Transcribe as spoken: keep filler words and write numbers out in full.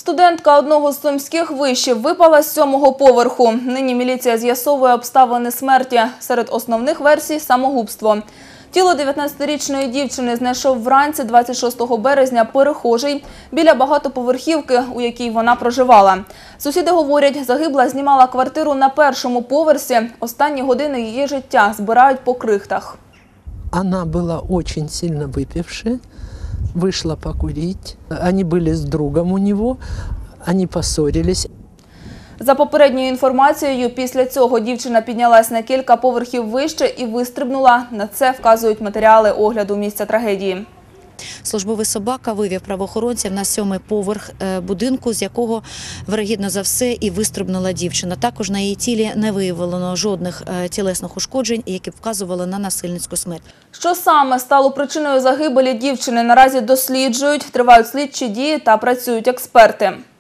Студентка одного з сумських вишів випала з сьомого поверху. Нині міліція з'ясовує обставини смерті. Серед основних версій – самогубство. Тіло дев'ятнадцятирічної дівчини знайшов вранці двадцять шостого березня перехожий біля багатоповерхівки, у якій вона проживала. Сусіди говорять, загибла знімала квартиру на першому поверсі. Останні години її життя збирають по крихтах. Вона була дуже сильно випивши. Вышла покурить. Они были с другом у него, они поссорились. За попередньою інформацією, після цього дівчина піднялась на кілька поверхів вище і вистрибнула. На це вказують матеріали огляду місця трагедії. Службовий собака вивів правоохоронців на сьомий поверх будинку, з якого, вирогідно за все, і вистрибнула дівчина. Також на її тілі не виявлено жодних тілесних ушкоджень, які б вказували на насильницьку смерть. Що саме стало причиною загибелі дівчини, наразі досліджують, тривають слідчі дії та працюють експерти.